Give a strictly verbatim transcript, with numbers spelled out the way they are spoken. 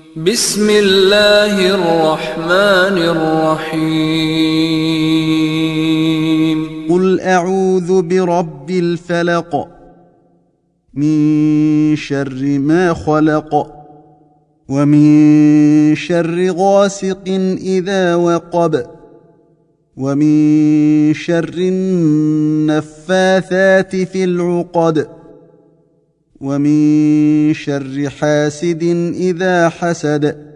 بسم الله الرحمن الرحيم قل أعوذ برب الفلق من شر ما خلق ومن شر غاسق إذا وقب ومن شر النفاثات في العقد ومن شر حاسد إذا حسد